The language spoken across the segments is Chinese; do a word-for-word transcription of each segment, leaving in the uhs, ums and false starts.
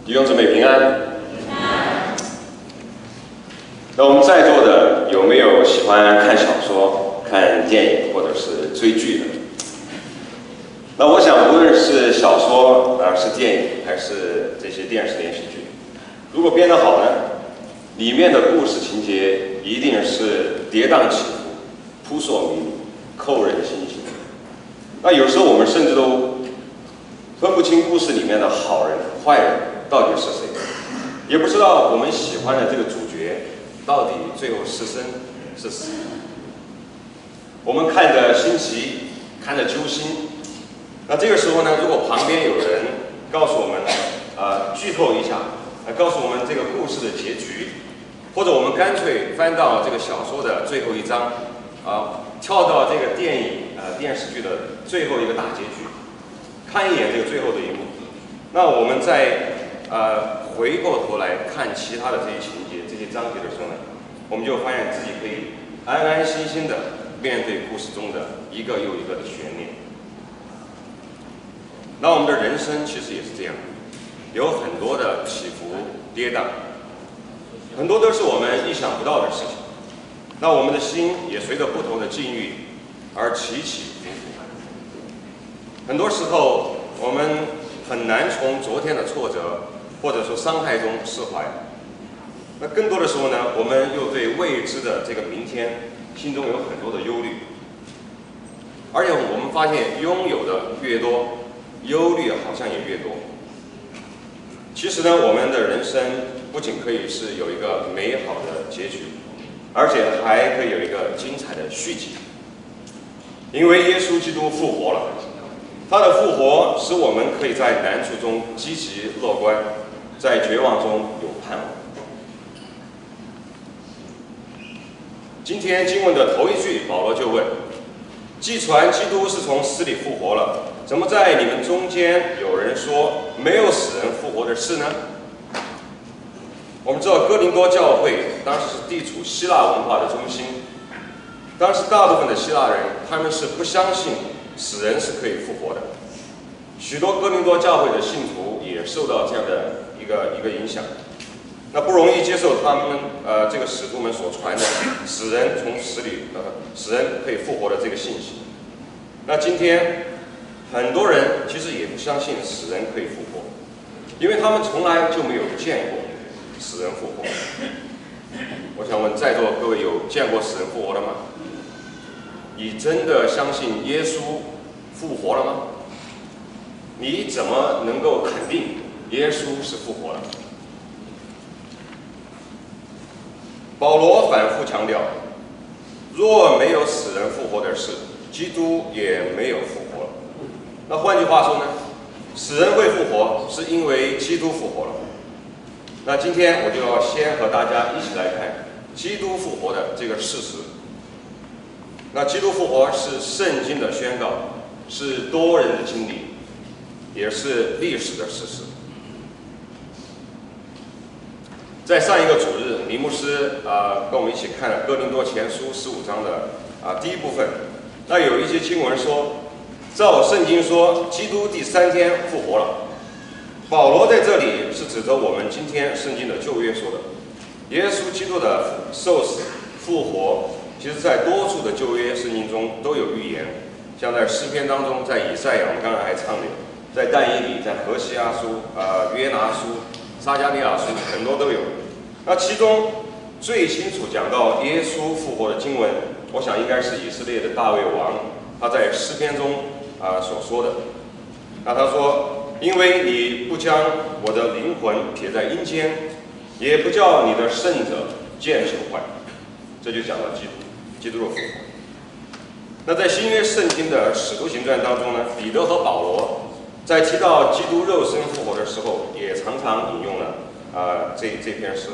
弟兄姊妹平安。那我们在座的有没有喜欢看小说、看电影或者是追剧的？那我想，无论是小说啊，是电影，还是这些电视连续剧，如果编得好呢，里面的故事情节一定是跌宕起伏、扑朔迷离、扣人心弦。那有时候我们甚至都分不清故事里面的好人、坏人到底是谁，也不知道我们喜欢的这个主角到底最后是生是死。我们看着新奇，看着揪心。那这个时候呢，如果旁边有人告诉我们，呃，剧透一下，呃，告诉我们这个故事的结局，或者我们干脆翻到这个小说的最后一章，啊、呃，跳到这个电影、呃电视剧的最后一个大结局，看一眼这个最后的一幕，那我们再呃回过头来看其他的这些情节、这些章节的时候呢，我们就发现自己可以安安心心的面对故事中的一个又一个的悬念。那我们的人生其实也是这样，有很多的起伏跌宕，很多都是我们意想不到的事情。那我们的心也随着不同的境遇而起起伏伏。很多时候，我们很难从昨天的挫折或者说伤害中释怀。那更多的时候呢，我们又对未知的这个明天心中有很多的忧虑。而且我们发现，拥有的越多，忧虑好像也越多。其实呢，我们的人生不仅可以是有一个美好的结局，而且还可以有一个精彩的续集。因为耶稣基督复活了，他的复活使我们可以在难处中积极乐观，在绝望中有盼望。今天经文的头一句，保罗就问：既传基督是从死里复活了，怎么在你们中间有人说没有死人复活的事呢？我们知道哥林多教会当时是地处希腊文化的中心，当时大部分的希腊人他们是不相信死人是可以复活的，许多哥林多教会的信徒也受到这样的一个一个影响，那不容易接受他们呃这个使徒们所传的死人从死里呃死人可以复活的这个信息。那今天很多人其实也不相信死人可以复活，因为他们从来就没有见过死人复活。我想问在座各位，有见过死人复活的吗？你真的相信耶稣复活了吗？你怎么能够肯定耶稣是复活了？保罗反复强调，若没有死人复活的事，基督也没有复活了。那换句话说呢，死人会复活，是因为基督复活了。那今天我就要先和大家一起来看基督复活的这个事实。那基督复活是圣经的宣告，是多人的经历，也是历史的事实。在上一个主日，尼牧师啊、呃、跟我们一起看了哥林多前书十五章的啊、呃、第一部分。那有一些经文说，照圣经说，基督第三天复活了。保罗在这里是指着我们今天圣经的旧约说的，耶稣基督的受死复活，其实在多处的旧约圣经中都有预言，像在诗篇当中，在以赛亚，我们刚才还唱的，在但以理，在何西阿书、呃约拿书、撒迦利亚书，很多都有。那其中最清楚讲到耶稣复活的经文，我想应该是以色列的大卫王他在诗篇中啊、呃、所说的。那他说，因为你不将我的灵魂撇在阴间，也不叫你的圣者见朽坏。这就讲到基督，基督的复活。那在新约圣经的使徒行传当中呢，彼得和保罗在提到基督肉身复活的时候，也常常引用了啊、呃、这这篇诗。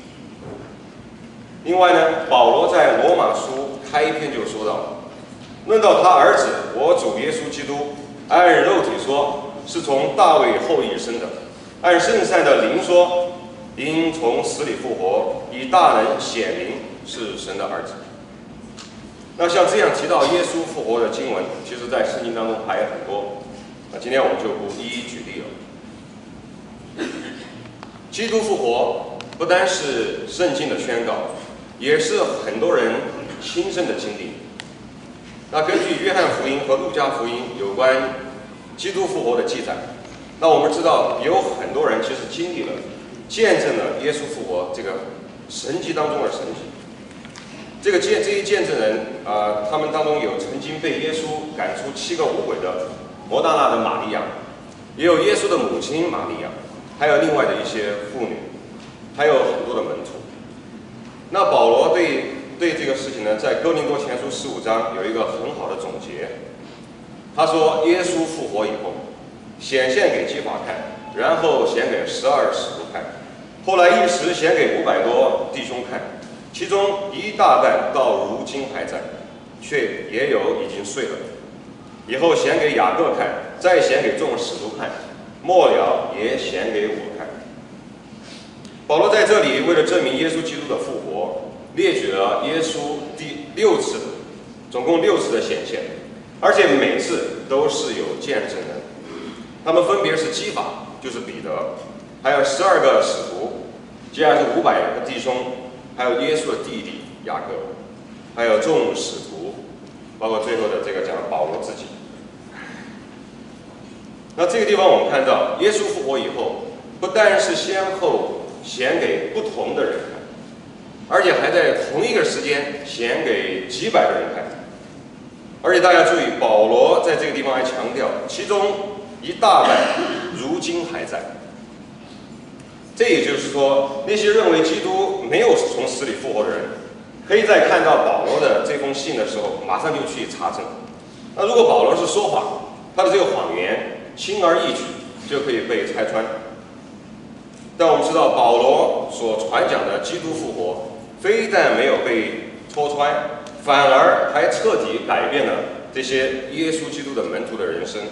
另外呢，保罗在罗马书开篇就说到，论到他儿子我主耶稣基督，按肉体说是从大卫后裔生的，按圣善的灵说，因从死里复活，以大能显明是神的儿子。那像这样提到耶稣复活的经文，其实在圣经当中还有很多。那今天我们就不一一举例了。 基督复活不单是圣经的宣告，也是很多人亲身的经历。那根据约翰福音和路加福音有关基督复活的记载，那我们知道有很多人其实经历了、见证了耶稣复活这个神迹当中的神迹。这个见这些见证人啊、呃，他们当中有曾经被耶稣赶出七个五鬼的摩大拉的玛利亚，也有耶稣的母亲玛利亚，还有另外的一些妇女，还有很多的门徒。那保罗对对这个事情呢，在哥林多前书十五章有一个很好的总结。他说，耶稣复活以后，显现给基法看，然后显给十二使徒看，后来一时显给五百多弟兄看。其中一大半到如今还在，却也有已经睡了。以后显给雅各看，再显给众使徒看，末了也显给我看。保罗在这里为了证明耶稣基督的复活，列举了耶稣第六次，总共六次的显现，而且每次都是有见证人。他们分别是基法，就是彼得，还有十二个使徒，接下来是五百个弟兄。还有耶稣的弟弟雅各，还有众使徒，包括最后的这个讲保罗自己。那这个地方我们看到，耶稣复活以后，不但是先后显给不同的人看，而且还在同一个时间显给几百个人看。而且大家注意，保罗在这个地方还强调，其中一大半如今还在。这也就是说，那些认为基督没有从死里复活的人，可以在看到保罗的这封信的时候，马上就去查证。那如果保罗是说谎，他的这个谎言轻而易举就可以被拆穿。但我们知道，保罗所传讲的基督复活，非但没有被戳穿，反而还彻底改变了这些耶稣基督的门徒的人生。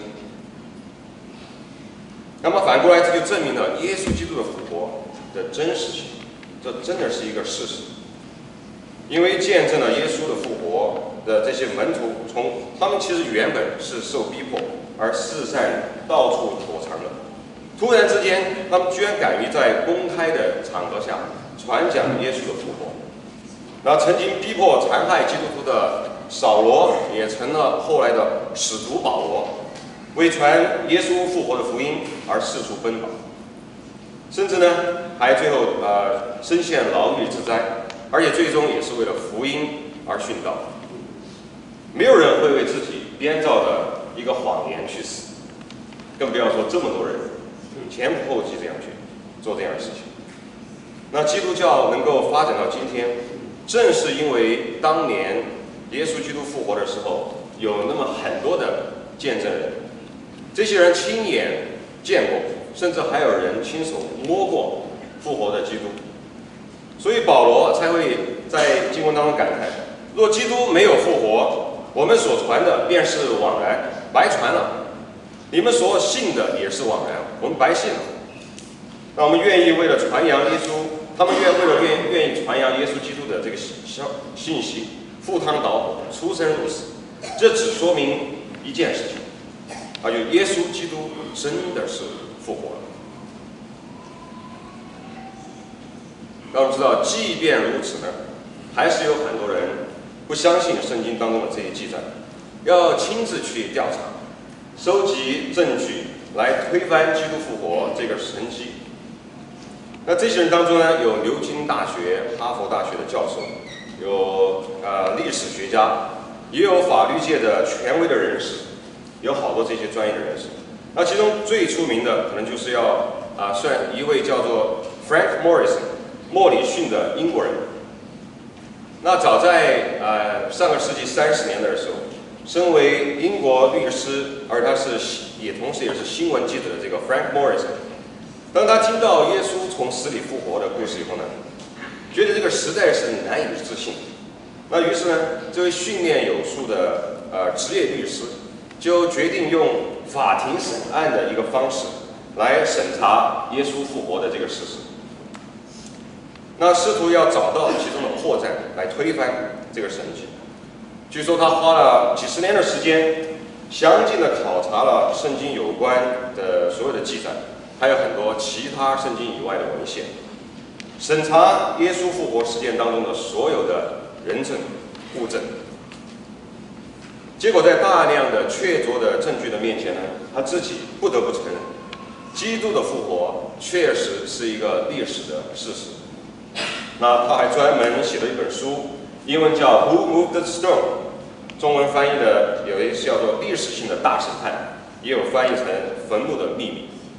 那么反过来，这就证明了耶稣基督的复活的真实性，这真的是一个事实。因为见证了耶稣的复活的这些门徒，从他们其实原本是受逼迫而四散到处躲藏的，突然之间，他们居然敢于在公开的场合下传讲耶稣的复活。然后曾经逼迫残害基督徒的扫罗，也成了后来的使徒保罗。为传耶稣复活的福音而四处奔跑，甚至呢，还最后呃身陷牢狱之灾，而且最终也是为了福音而殉道。没有人会为自己编造的一个谎言去死，更不要说这么多人前仆后继这样去做这样的事情。那基督教能够发展到今天，正是因为当年耶稣基督复活的时候，有那么很多的见证人。这些人亲眼见过，甚至还有人亲手摸过复活的基督，所以保罗才会在经文当中感叹：若基督没有复活，我们所传的便是枉然，白传了；你们所信的也是枉然，我们白信了。那我们愿意为了传扬耶稣，他们愿为了愿愿意传扬耶稣基督的这个信信息，赴汤蹈火，出生入死，这只说明一件事情。啊，就耶稣基督真的是复活了。让我们知道，即便如此呢，还是有很多人不相信圣经当中的这些记载，要亲自去调查，收集证据来推翻基督复活这个神迹。那这些人当中呢，有牛津大学、哈佛大学的教授，有呃历史学家，也有法律界的权威的人士。有好多这些专业的人士，那其中最出名的可能就是要啊，算一位叫做 Frank Morrison 莫里逊的英国人。那早在呃上个世纪三十年代的时候，身为英国律师，而他是也同时也是新闻记者的这个 Frank Morrison， 当他听到耶稣从死里复活的故事以后呢，觉得这个实在是难以置信。那于是呢，这位训练有素的呃职业律师。就决定用法庭审案的一个方式来审查耶稣复活的这个事实。那试图要找到其中的破绽来推翻这个神迹。据说他花了几十年的时间，详尽的考察了圣经有关的所有的记载， 还有很多其他圣经以外的文献，审查耶稣复活事件当中的所有的人证、物证。结果在大量的确凿的证据的面前呢，他自己不得不承认，基督的复活确实是一个历史的事实。那他还专门写了一本书，英文叫《Who Moved the Stone》，中文翻译的有一个叫做《历史性的大审判》，也有翻译成《坟墓的秘密》。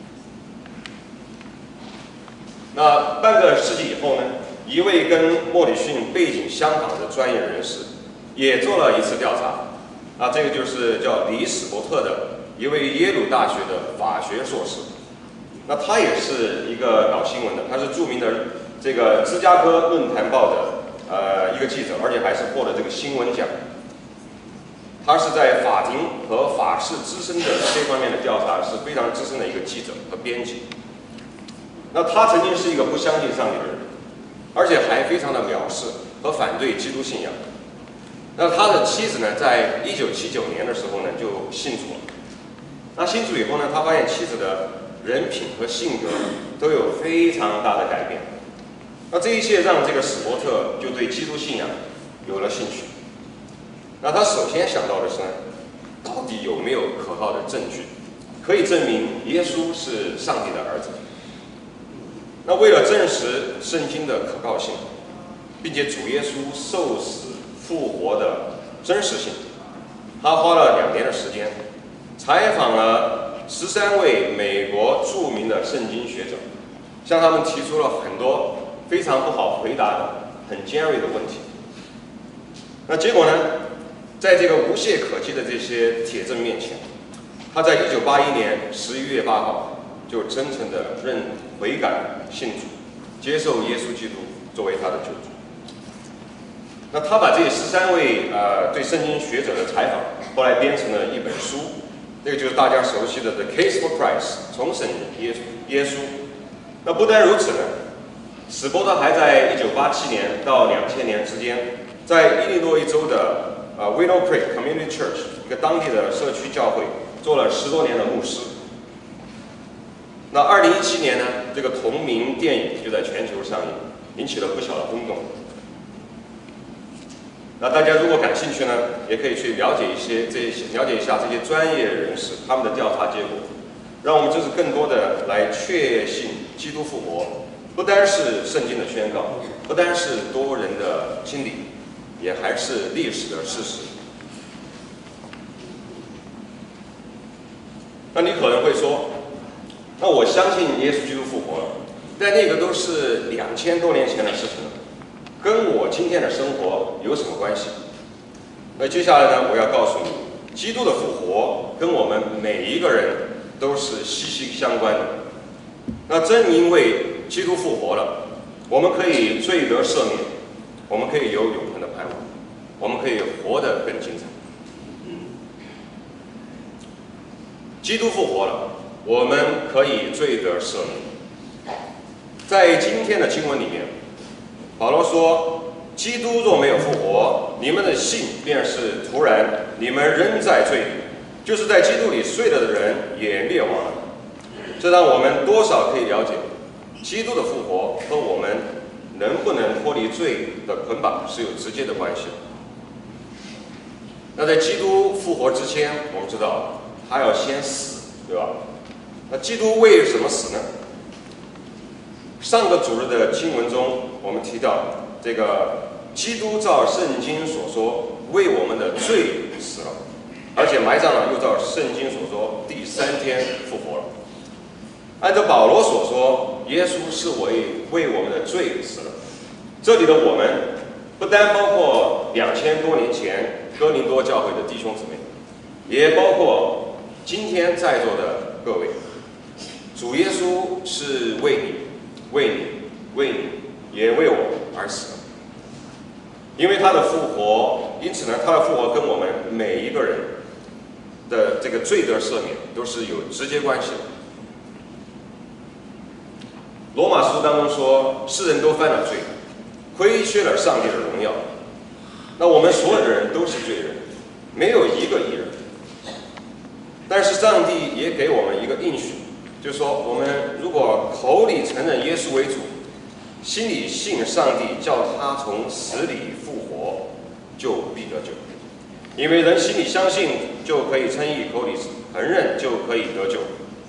那半个世纪以后呢，一位跟莫里逊背景相仿的专业人士也做了一次调查。啊，这个就是叫李史伯特的一位耶鲁大学的法学硕士。那他也是一个搞新闻的，他是著名的这个芝加哥论坛报的呃一个记者，而且还是获得这个新闻奖。他是在法庭和法事资深的这方面的调查是非常资深的一个记者和编辑。那他曾经是一个不相信上帝的人，而且还非常的藐视和反对基督信仰。那他的妻子呢，在一九七九年的时候呢，就信主了。那信主以后呢，他发现妻子的人品和性格都有非常大的改变。那这一切让这个史伯特就对基督信仰有了兴趣。那他首先想到的是呢，到底有没有可靠的证据，可以证明耶稣是上帝的儿子？那为了证实圣经的可靠性，并且主耶稣受死复活的真实性，他花了两年的时间，采访了十三位美国著名的圣经学者，向他们提出了很多非常不好回答的、很尖锐的问题。那结果呢，在这个无懈可击的这些铁证面前，他在一九八一年十一月八号就真诚的认悔改信主，接受耶稣基督作为他的救主。那他把这十三位呃对圣经学者的采访，后来编成了一本书，那个就是大家熟悉的《The Case for Christ》，重审耶耶稣。那不单如此呢，史伯特还在一九八七年到两千年之间，在伊利诺伊州的呃 Willow Creek Community Church 一个当地的社区教会做了十多年的牧师。那二零一七年呢，这个同名电影就在全球上映，引起了不小的轰动。那大家如果感兴趣呢，也可以去了解一些这些，了解一下这些专业人士他们的调查结果，让我们就是更多的来确信基督复活，不单是圣经的宣告，不单是多人的经历，也还是历史的事实。那你可能会说，那我相信耶稣基督复活了，但那个都是两千多年前的事情了，跟我今天的生活有什么关系？那接下来呢，我要告诉你，基督的复活跟我们每一个人都是息息相关的。那正因为基督复活了，我们可以罪得赦免，我们可以有永恒的盼望，我们可以活得更精彩。基督复活了，我们可以罪得赦免。在今天的经文里面，保罗说，基督若没有复活，你们的信便是徒然，你们仍在罪里，就是在基督里睡了的人也灭亡了。这让我们多少可以了解，基督的复活和我们能不能脱离罪的捆绑是有直接的关系的。那在基督复活之前，我们知道他要先死，对吧？那基督为什么死呢？上个主日的经文中，我们提到这个基督照圣经所说，为我们的罪死了，而且埋葬了，又照圣经所说，第三天复活了。按照保罗所说，耶稣是为为我们的罪死了。这里的我们，不单包括两千多年前哥林多教会的弟兄姊妹，也包括今天在座的各位。主耶稣是为你、为你、为你，也为我而死了。因为他的复活，因此呢，他的复活跟我们每一个人的这个罪得赦免都是有直接关系的。罗马书当中说，世人都犯了罪，亏缺了上帝的荣耀。那我们所有的人都是罪人，没有一个义人。但是上帝也给我们一个应许， 就是说，我们如果口里承认耶稣为主，心里信上帝叫他从死里复活，就必得救。因为人心里相信就可以称义，口里承认就可以得救。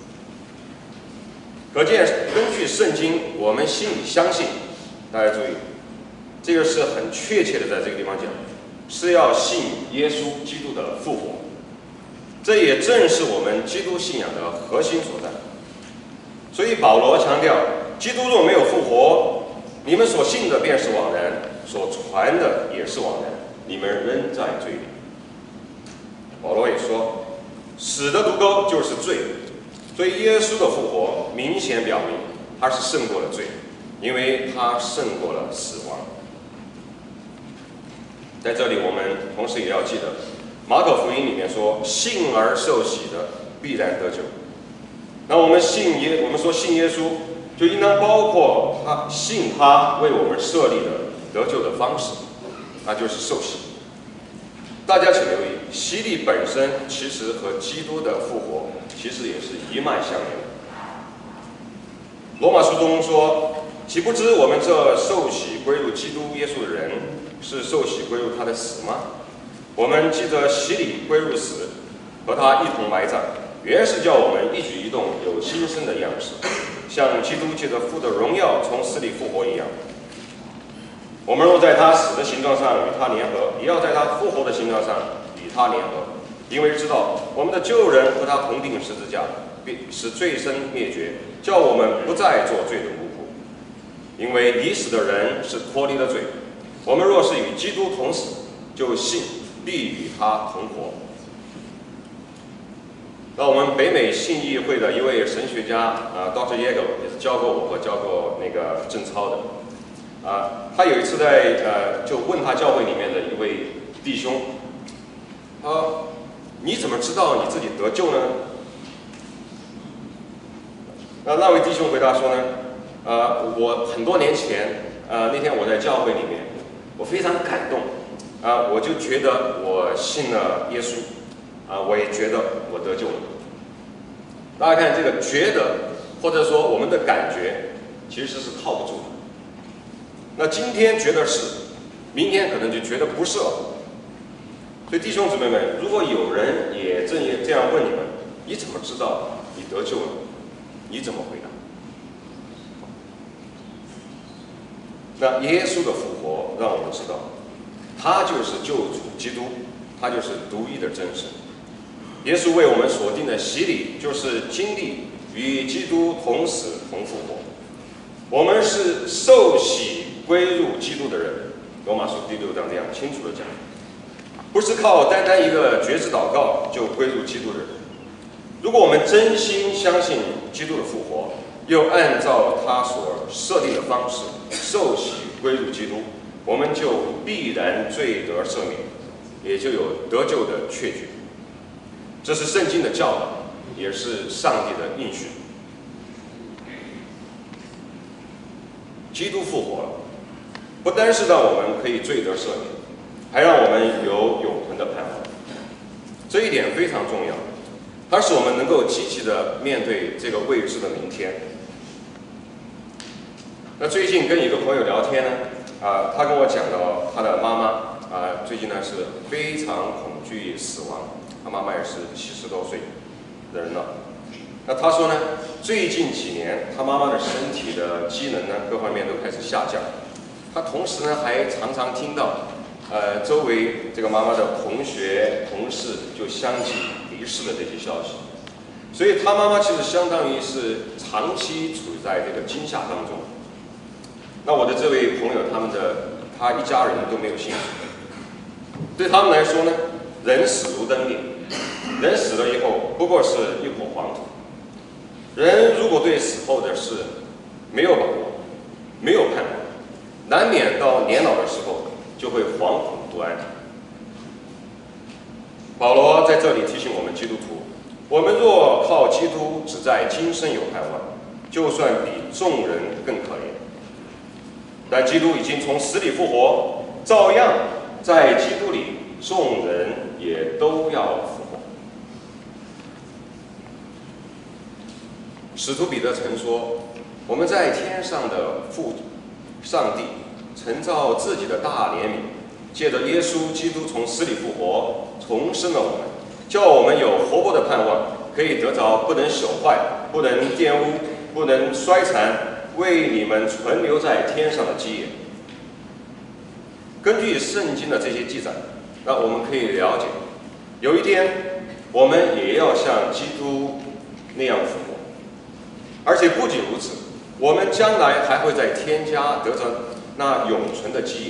可见，根据圣经，我们心里相信，大家注意，这个是很确切的，在这个地方讲，是要信耶稣基督的复活。这也正是我们基督信仰的核心所在。所以保罗强调，基督若没有复活，你们所信的便是枉然，所传的也是枉然，你们仍在罪里。保罗也说，死的毒钩就是罪。所以耶稣的复活明显表明他是胜过了罪，因为他胜过了死亡。在这里我们同时也要记得，马可福音里面说，信而受洗的必然得救。那我们信耶，我们说信耶稣，就应当包括他信他为我们设立的得救的方式，那就是受洗。大家请留意，洗礼本身其实和基督的复活其实也是一脉相连的。罗马书中说，岂不知我们这受洗归入基督耶稣的人，是受洗归入他的死吗？我们记得洗礼归入死，和他一同埋葬，原是叫我们一举一动有新生的样式，像基督借着父的荣耀从死里复活一样。我们若在他死的形状上与他联合，也要在他复活的形状上与他联合，因为知道我们的旧人和他同定十字架，并使罪身灭绝，叫我们不再做罪的奴仆。因为已死的人是脱离了罪，我们若是与基督同死，就信必与他同活。那我们北美信义会的一位神学家啊 ，Doctor Yeager 也是教过我和教过那个郑超的。啊，他有一次在呃，就问他教会里面的一位弟兄，啊，你怎么知道你自己得救呢？那那位弟兄回答说呢，呃，我很多年前，呃，那天我在教会里面，我非常感动，啊，我就觉得我信了耶稣，啊，我也觉得我得救了。大家看这个觉得，或者说我们的感觉，其实是靠不住的。那今天觉得是，明天可能就觉得不是了。所以弟兄姊妹们，如果有人也正也这样问你们，你怎么知道你得救了？你怎么回答？那耶稣的复活让我们知道，他就是救主基督，他就是独一的真神。耶稣为我们所定的洗礼，就是经历与基督同死同复活。我们是受洗归入基督的人，罗马书第六章这样清楚的讲，不是靠单单一个决志祷告就归入基督的人。如果我们真心相信基督的复活，又按照他所设定的方式受洗归入基督，我们就必然罪得赦免，也就有得救的确据。这是圣经的教导，也是上帝的应许。基督复活了，不单是让我们可以罪得赦免，还让我们有永恒的盼望。这一点非常重要，它使我们能够积极的面对这个未知的明天。那最近跟一个朋友聊天呢，啊、呃，他跟我讲到他的妈妈啊、呃，最近呢是非常恐惧死亡，他妈妈也是七十多岁的人了。那他说呢，最近几年他妈妈的身体的机能呢，各方面都开始下降。他同时呢，还常常听到，呃，周围这个妈妈的同学、同事就相继离世的这些消息。所以他妈妈其实相当于是长期处在这个惊吓当中。那我的这位朋友，他们的他一家人都没有信主。对他们来说呢，人死如灯灭，人死了以后不过是一抔黄土。人如果对死后的事没有把握，没有盼望，难免到年老的时候就会惶恐不安。保罗在这里提醒我们基督徒，我们若靠基督只在今生有盼望，就算比众人更可怜。但基督已经从死里复活，照样在基督里众人也都要复活。 使徒彼得曾说：“我们在天上的父上帝曾照自己的大怜悯，借着耶稣基督从死里复活，重生了我们，叫我们有活泼的盼望，可以得着不能朽坏、不能玷污、不能衰残，为你们存留在天上的基业。”根据圣经的这些记载，那我们可以了解，有一天我们也要像基督那样复活，而且不仅如此，我们将来还会在天家得着那永存的基业。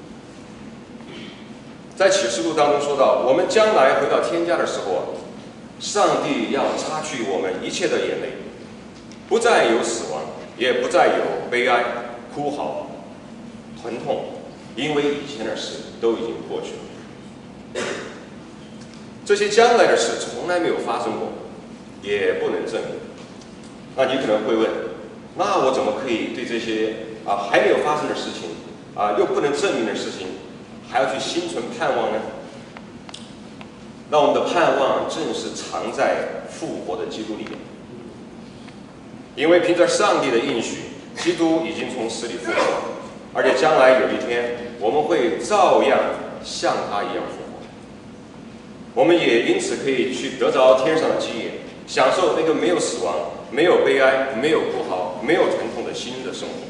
在启示录当中说到，我们将来回到天家的时候，上帝要擦去我们一切的眼泪，不再有死亡，也不再有悲哀、哭嚎、疼痛，因为以前的事都已经过去了。这些将来的事从来没有发生过，也不能证明。那你可能会问，那我怎么可以对这些啊还没有发生的事情啊又不能证明的事情，还要去心存盼望呢？那我们的盼望正是藏在复活的基督里面，因为凭着上帝的应许，基督已经从死里复活，而且将来有一天我们会照样像他一样复活。我们也因此可以去得着天上的基业，享受那个没有死亡、没有悲哀、没有哭嚎、没有疼痛的新的生活。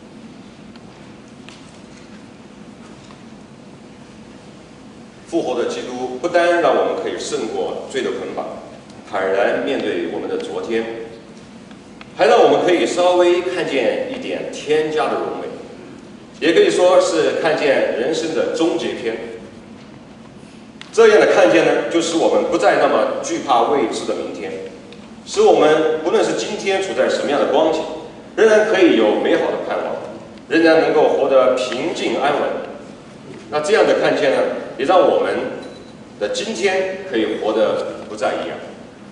复活的基督不单让我们可以胜过罪的捆绑，坦然面对我们的昨天，还让我们可以稍微看见一点天家的荣美，也可以说是看见人生的终结篇。这样的看见呢，就使我们不再那么惧怕未知的明天，使我们不论是今天处在什么样的光景，仍然可以有美好的盼望，仍然能够活得平静安稳。那这样的看见呢，也让我们的今天可以活得不再一样。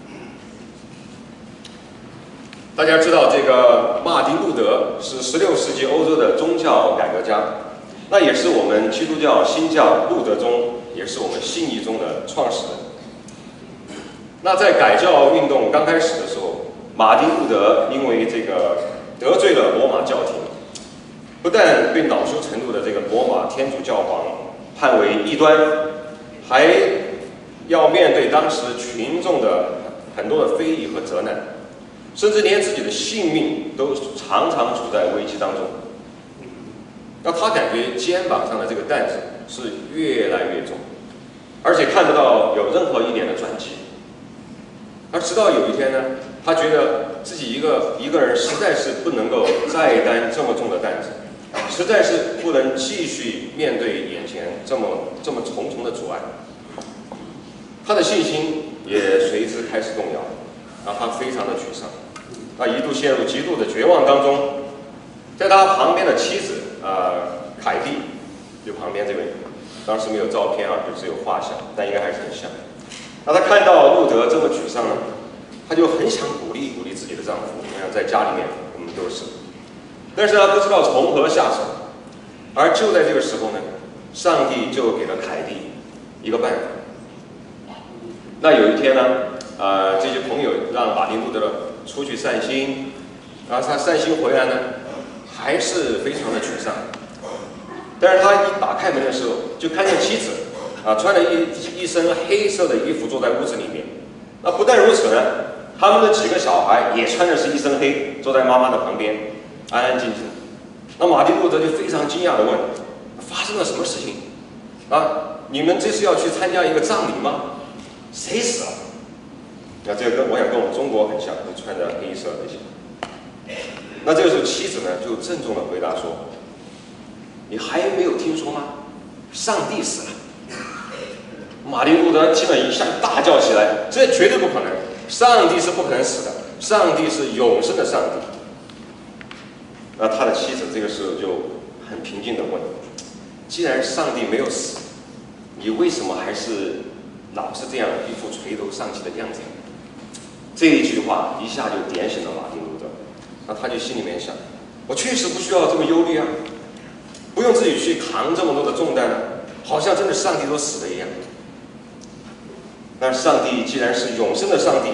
大家知道，这个马丁路德是十六世纪欧洲的宗教改革家，那也是我们基督教新教路德宗，也是我们信义宗的创始人。那在改教运动刚开始的时候，马丁路德因为这个得罪了罗马教廷，不但被恼羞成怒的这个罗马天主教皇判为异端，还要面对当时群众的很多的非议和责难，甚至连自己的性命都常常处在危机当中。那他感觉肩膀上的这个担子是越来越重，而且看不到有任何一点的转机。而直到有一天呢，他觉得自己一个一个人实在是不能够再担这么重的担子，实在是不能继续面对眼前这么这么重重的阻碍。他的信心也随之开始动摇，让他非常的沮丧，他一度陷入极度的绝望当中。在他旁边的妻子呃凯蒂，就旁边这位，当时没有照片啊，就只有画像，但应该还是很像。那他看到路德这么沮丧呢，他就很想鼓励鼓励自己的丈夫。我想在家里面我们都是，但是他不知道从何下手。而就在这个时候呢，上帝就给了凯蒂一个办法。那有一天呢，呃，这些朋友让马丁路德出去散心，然后他散心回来呢，还是非常的沮丧。但是他一打开门的时候，就看见妻子啊，穿着一一身黑色的衣服坐在屋子里面。那不但如此呢，他们的几个小孩也穿的是一身黑，坐在妈妈的旁边，安安静静。那马丁路德就非常惊讶地问：发生了什么事情？啊，你们这是要去参加一个葬礼吗？谁死了？那这个跟我想跟我们中国很像，都穿着黑色那些。那这个时候妻子呢，就郑重地回答说：你还没有听说吗？上帝死了。马丁路德听了一下大叫起来：这绝对不可能！上帝是不可能死的，上帝是永生的上帝。那他的妻子这个时候就很平静地问：既然上帝没有死，你为什么还是老是这样一副垂头丧气的样子？这一句话一下就点醒了马丁路德。那他就心里面想：我确实不需要这么忧虑啊，不用自己去扛这么多的重担，好像真的上帝都死了一样。但上帝既然是永生的上帝，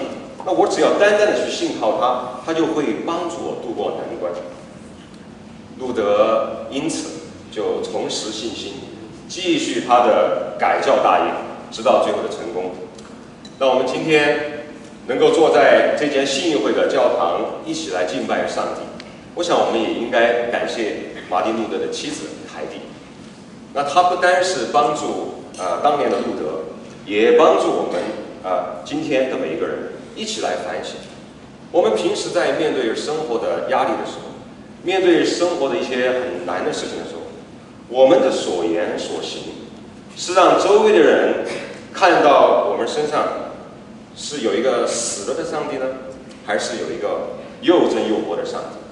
那我只要单单的去信靠他，他就会帮助我度过难关。路德因此就重拾信心，继续他的改教大业，直到最后的成功。那我们今天能够坐在这间信义会的教堂，一起来敬拜上帝，我想我们也应该感谢马丁路德的妻子海蒂。那他不单是帮助啊、呃、当年的路德，也帮助我们啊、呃、今天的每一个人一起来反省。我们平时在面对生活的压力的时候，面对生活的一些很难的事情的时候，我们的所言所行，是让周围的人看到我们身上是有一个死了的上帝呢，还是有一个又真又活的上帝？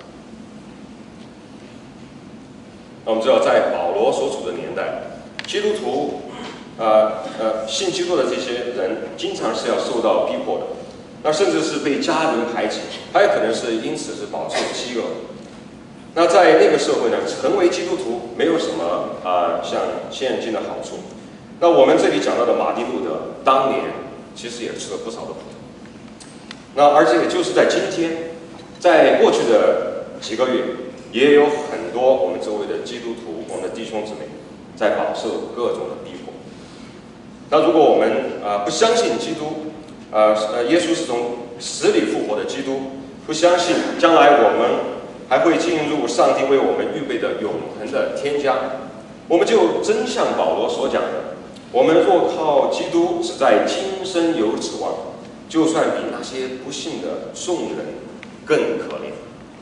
那我们知道，在保罗所处的年代，基督徒，呃呃，信基督的这些人，经常是要受到逼迫的，那甚至是被家人排挤，还有可能是因此是饱受饥饿。那在那个社会呢，成为基督徒没有什么啊、呃、像现今的好处。那我们这里讲到的马丁路德，当年其实也吃了不少的苦。那而且就是在今天，在过去的几个月，也有很多我们周围的基督徒，我们的弟兄姊妹，在饱受各种的逼迫。那如果我们啊、呃、不相信基督，呃呃耶稣是从死里复活的基督，不相信将来我们还会进入上帝为我们预备的永恒的天家，我们就真像保罗所讲的，我们若靠基督只在今生有指望，就算比那些不信的众人更可怜。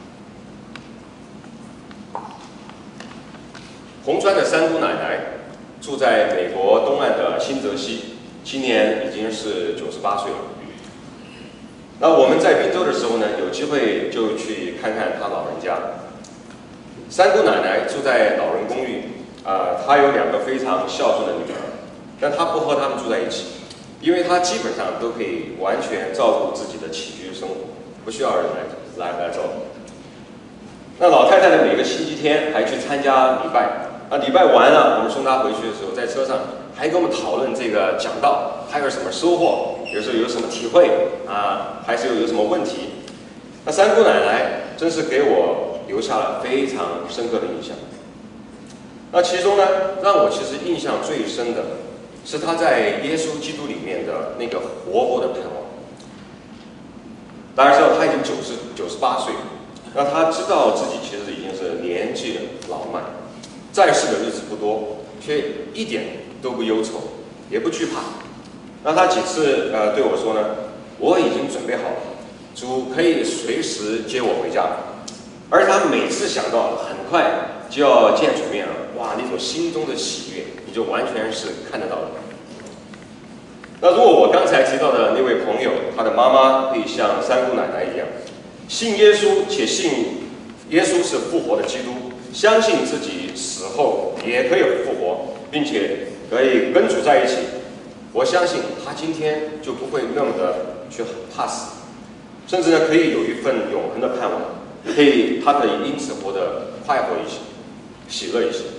红川的三姑奶奶住在美国东岸的新泽西，今年已经是九十八岁了。那我们在滨州的时候呢，有机会就去看看她老人家。三姑奶奶住在老人公寓，啊、呃，她有两个非常孝顺的女儿，但她不和他们住在一起，因为她基本上都可以完全照顾自己的起居生活，不需要人来来来照顾。那老太太呢，每个星期天还去参加礼拜。那礼拜完了，我们送她回去的时候，在车上还跟我们讨论这个讲道，还有什么收获，有时候有什么体会啊，还是有有什么问题。那三姑奶奶真是给我留下了非常深刻的印象。那其中呢，让我其实印象最深的是她在耶稣基督里面的那个活泼的盼望。当然知道她已经九十九十八岁了，那她知道自己其实已经是年纪老迈，在世的日子不多，却一点都不忧愁，也不惧怕。那他几次呃对我说呢，我已经准备好了，主可以随时接我回家。而他每次想到很快就要见主面了，哇，那种心中的喜悦，你就完全是看得到的。那如果我刚才提到的那位朋友，他的妈妈可以像三姑奶奶一样，信耶稣且信耶稣是复活的基督，相信自己死后也可以复活，并且可以跟主在一起，我相信他今天就不会那么的去怕死，甚至呢可以有一份永恒的盼望，可以他可以因此活得快活一些，喜乐一些。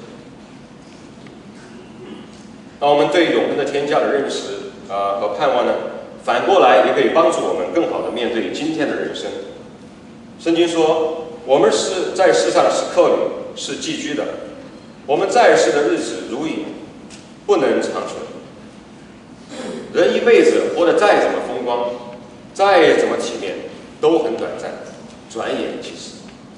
那我们对永恒的天家的认识啊、呃、和盼望呢，反过来也可以帮助我们更好的面对今天的人生。圣经说，我们是在世上是客旅，是寄居的，我们在世的日子如影，不能长存。人一辈子活得再怎么风光，再怎么体面，都很短暂，转眼即逝。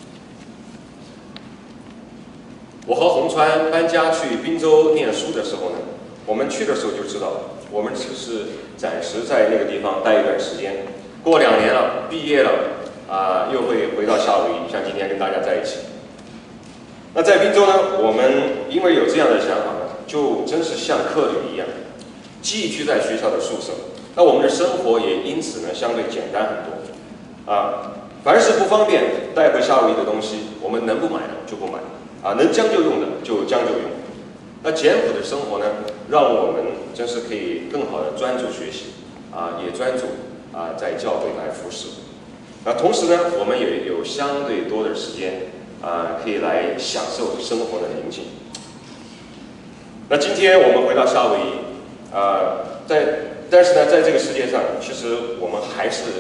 我和洪川搬家去滨州念书的时候呢，我们去的时候就知道，我们只是暂时在那个地方待一段时间，过两年了，毕业了，啊、呃，又会回到夏威夷，像今天跟大家在一起。那在滨州呢，我们因为有这样的想法呢，就真是像客旅一样，寄居在学校的宿舍。那我们的生活也因此呢，相对简单很多。啊，凡是不方便带回夏威夷的东西，我们能不买的就不买，啊，能将就用的就将就用。那简朴的生活呢，让我们真是可以更好的专注学习，啊，也专注啊在教会来服侍。那同时呢，我们也有相对多的时间啊，可以来享受生活的宁静。那今天我们回到夏威夷，啊，在但是呢，在这个世界上，其实我们还是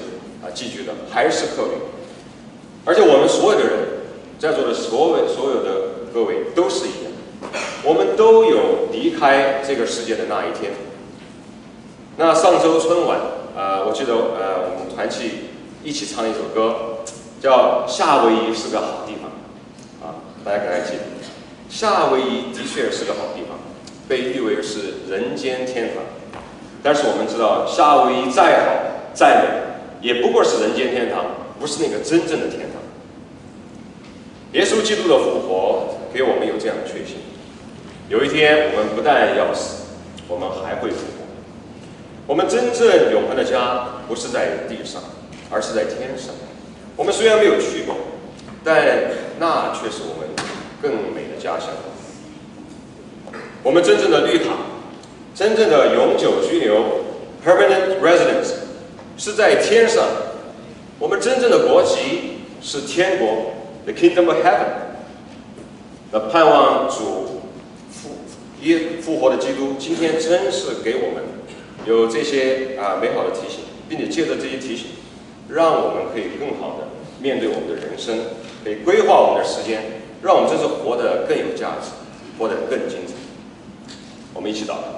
啊寄居的，还是客旅。而且我们所有的人，在座的所有所有的各位都是一样，我们都有离开这个世界的那一天。那上周春晚，呃，我记得呃，我们团契一起唱了一首歌，叫《夏威夷是个好地方》，啊，大家可能还记得，夏威夷的确是个好地方，被誉为是人间天堂。但是我们知道，夏威夷再好再美，也不过是人间天堂，不是那个真正的天堂。耶稣基督的复活给我们有这样的确信：有一天，我们不但要死，我们还会复活。我们真正永恒的家不是在地上，而是在天上。我们虽然没有去过，但那却是我们更美的家乡。我们真正的绿卡，真正的永久居留 （permanent residence） 是在天上。我们真正的国籍是天国 （the kingdom of heaven）。那盼望主复耶复活的基督，今天真是给我们有这些啊美好的提醒，并且借着这些提醒，让我们可以更好的面对我们的人生，可以规划我们的时间，让我们真是活得更有价值，活得更精彩。我们一起祷告。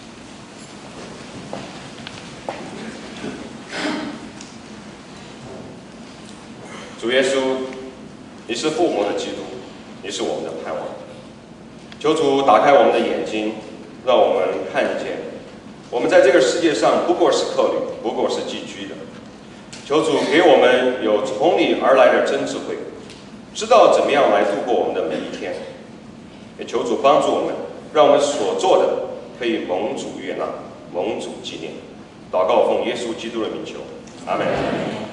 主耶稣，你是复活的基督，你是我们的盼望。求主打开我们的眼睛，让我们看见，我们在这个世界上不过是客旅，不过是寄居的。求主给我们有从你而来的真智慧，知道怎么样来度过我们的每一天。也求主帮助我们，让我们所做的可以蒙主悦纳，蒙主纪念。祷告奉耶稣基督的名求，阿门。